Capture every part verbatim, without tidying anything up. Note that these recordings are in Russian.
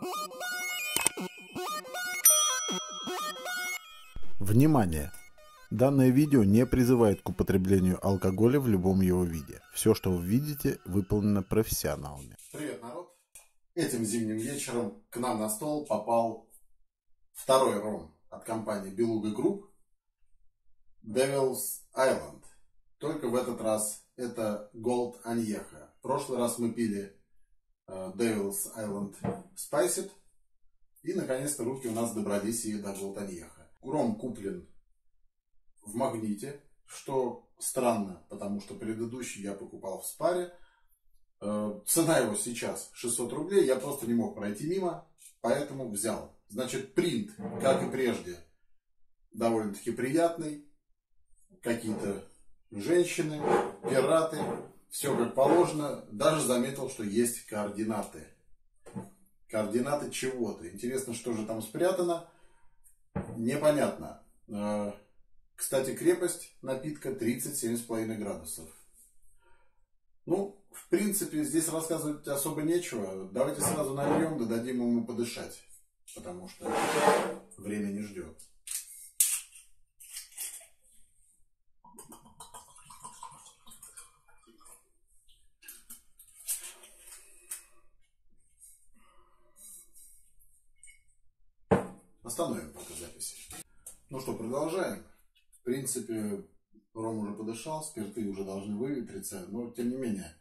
Внимание! Данное видео не призывает к употреблению алкоголя в любом его виде. Все, что вы видите, выполнено профессионалами. Привет, народ! Этим зимним вечером к нам на стол попал второй ром от компании Белуга Групп Devil's Island. Только в этот раз это Gold Añejo. В прошлый раз мы пили uh, Devil's Island Spiced. И наконец-то руки у нас добрались и до Gold Añejo. Ром куплен в Магните, что странно, потому что предыдущий я покупал в Спаре. Uh, цена его сейчас шестьсот рублей, я просто не мог пройти мимо, поэтому взял. Значит, принт, как и прежде, довольно-таки приятный. Какие-то женщины, пираты, все как положено. Даже заметил, что есть координаты. Координаты чего-то. Интересно, что же там спрятано. Непонятно. Кстати, крепость напитка тридцать семь с половиной градусов. Ну, в принципе, здесь рассказывать особо нечего. Давайте сразу нальем, да дадим ему подышать. Потому что время не ждет. Остановим пока запись. Ну что, продолжаем. В принципе, ром уже подышал, спирты уже должны выветриться, но тем не менее.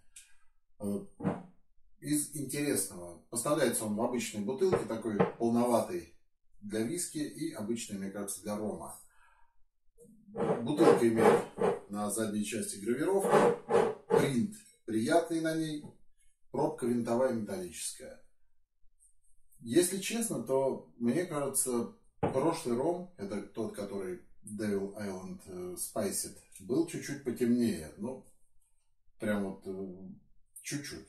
Из интересного. Поставляется он в обычной бутылке, такой полноватый для виски и обычный, мне кажется, для рома. Бутылка имеет на задней части гравировку, принт приятный на ней, пробка винтовая металлическая. Если честно, то мне кажется, прошлый ром, это тот, который Devil's Island Spiced, был чуть-чуть потемнее. Ну, прям вот чуть-чуть.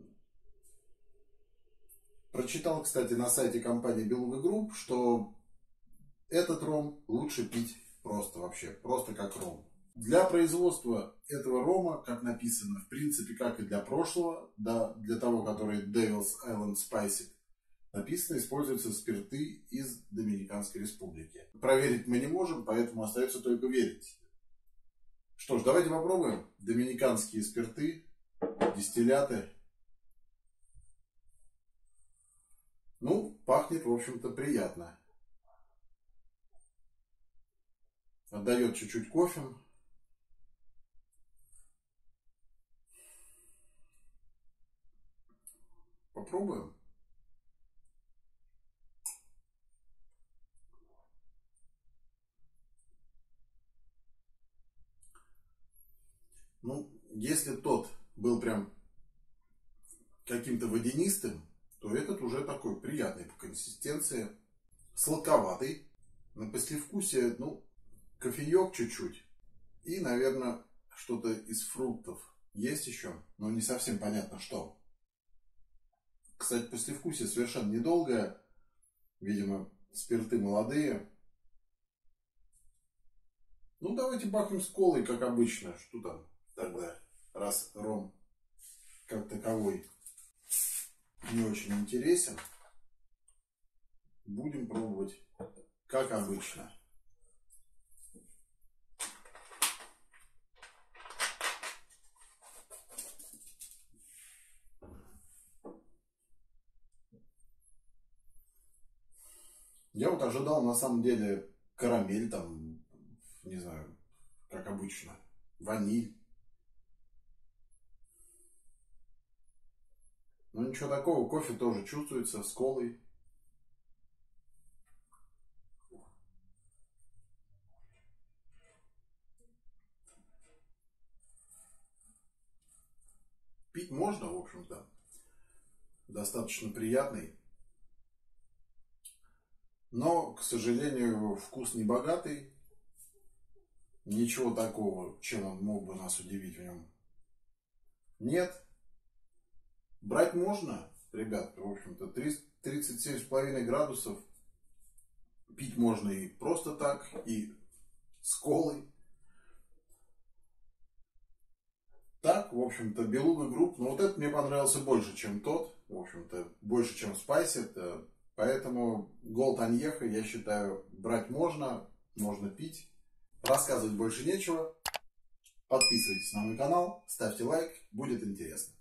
Прочитал, кстати, на сайте компании Белуга Групп, что этот ром лучше пить просто вообще, просто как ром. Для производства этого рома, как написано, в принципе, как и для прошлого, да, для того, который Devil's Island Spiced, написано, используются спирты из Доминиканской Республики. Проверить мы не можем, поэтому остается только верить. Что ж, давайте попробуем. Доминиканские спирты, дистилляты. Ну, пахнет, в общем-то, приятно. Отдает чуть-чуть кофе. Попробуем. Ну, если тот был прям каким-то водянистым, то этот уже такой приятный по консистенции, сладковатый. На послевкусие, ну, кофеек чуть-чуть. И, наверное, что-то из фруктов есть еще, но не совсем понятно что. Кстати, послевкусие совершенно недолгое. Видимо, спирты молодые. Ну, давайте бахнем с колой, как обычно. Что там тогда, раз ром как таковой не очень интересен, будем пробовать как обычно. Я вот ожидал на самом деле карамель, там, не знаю, как обычно, ваниль. Но ничего такого, кофе тоже чувствуется с колой. Пить можно, в общем-то. Достаточно приятный. Но, к сожалению, вкус не богатый. Ничего такого, чем он мог бы нас удивить в нем, нет. Брать можно, ребят, в общем-то, тридцать семь с половиной градусов. Пить можно и просто так, и с колой. Так, в общем-то, Белуга Групп. Но вот этот мне понравился больше, чем тот. в общем-то, больше, чем Spiced. Поэтому Gold Añejo, я считаю, брать можно, можно пить. Рассказывать больше нечего. Подписывайтесь на мой канал, ставьте лайк, будет интересно.